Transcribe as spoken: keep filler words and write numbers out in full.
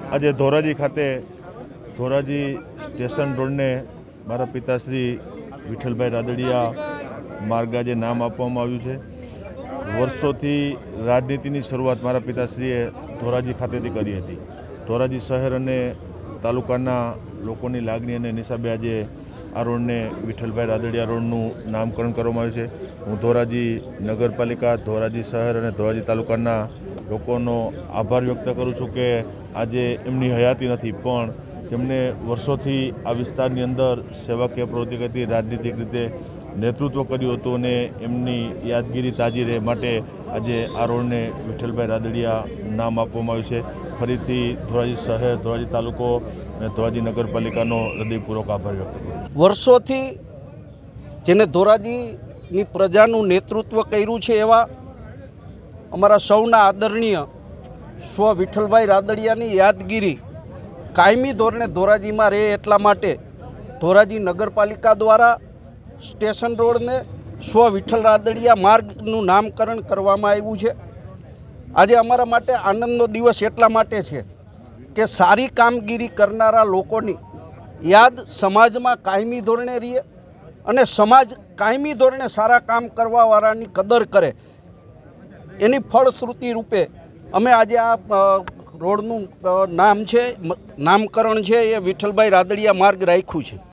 આજે ધોરાજી ખાતે ધોરાજી સ્ટેશન રોડને મારા પિતાશ્રી વિઠ્ઠલભાઈ રાદડિયા માર્ગ આજે નામ આપવામાં આવ્યું છે। વર્ષોથી રાજનીતિની શરૂઆત મારા પિતાશ્રીએ ધોરાજી ખાતેથી કરી હતી। ધોરાજી શહેર અને તાલુકાના લોકોની લાગણી અને હિસાબે આજે આ રોડને વિઠ્ઠલભાઈ રાદડિયા રોડનું નામકરણ કરવામાં આવ્યું છે। હું ધોરાજી નગરપાલિકા, ધોરાજી શહેર અને ધોરાજી તાલુકાના લોકોનો આભાર વ્યક્ત કરું છું કે આજે એમની હયાતી નથી પણ જેમણે વર્ષોથી આ વિસ્તારની અંદર સેવાકીય પ્રવૃત્તિ કરતી રાજનીતિક રીતે નેતૃત્વ કર્યું હતું અને એમની યાદગીરી તાજી રહે માટે આજે આ રોડને વિઠ્ઠલભાઈ રાદડિયા નામ આપવામાં આવ્યું છે। ફરીથી ધોરાજી શહેર, ધોરાજી તાલુકો અને ધોરાજી નગરપાલિકાનો હૃદયપૂર્વક આભાર વ્યક્ત કરું છું। વર્ષોથી જેને ધોરાજીની પ્રજાનું નેતૃત્વ કર્યું છે એવા અમારા સૌના આદરણીય સ્વ વિઠ્ઠલભાઈ રાદડિયાની યાદગીરી કાયમી ધોરણે ધોરાજીમાં રહે એટલા માટે ધોરાજી નગરપાલિકા દ્વારા સ્ટેશન રોડને સ્વ વિઠ્ઠલ રાદડિયા માર્ગનું નામકરણ કરવામાં આવ્યું છે। આજે અમારા માટે આનંદનો દિવસ એટલા માટે છે કે સારી કામગીરી કરનારા લોકોની યાદ સમાજમાં કાયમી ધોરણે રહે અને સમાજ કાયમી ધોરણે સારા કામ કરવાવાળાની કદર કરે એની ફળશ્રુતિ રૂપે અમે આજે આ રોડનું નામ છે નામકરણ છે એ વિઠ્ઠલભાઈ રાદડિયા માર્ગ રાખ્યું છે।